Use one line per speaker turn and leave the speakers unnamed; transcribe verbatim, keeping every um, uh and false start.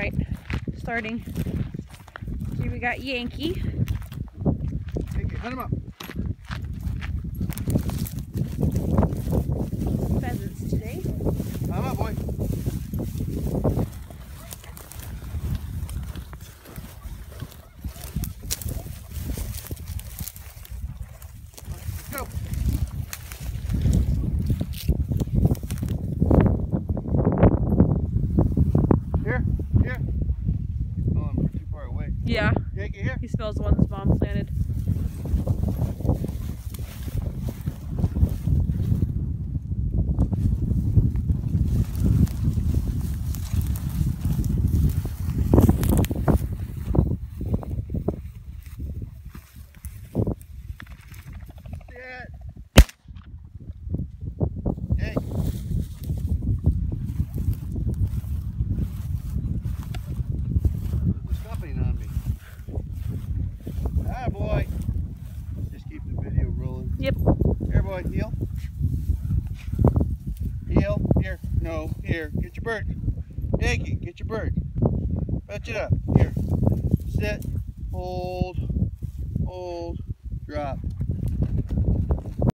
right, starting. Here we got Yankee.
Yankee, hunt him up.
Pheasants today.
Hunt him up, boy. Let's go. Here, here. Oh, we're too far away.
Yeah.
Yankee, here.
He smells the one that's mom planted.
Sit. Hey. Who's stopping on me? Ah, boy. Just keep the video rolling.
Yep.
Here, boy, heel. Heel. Here. No. Here. Get your bird. Yankee, get your bird. Fetch it up. Here. Sit. Hold. Hold. Drop.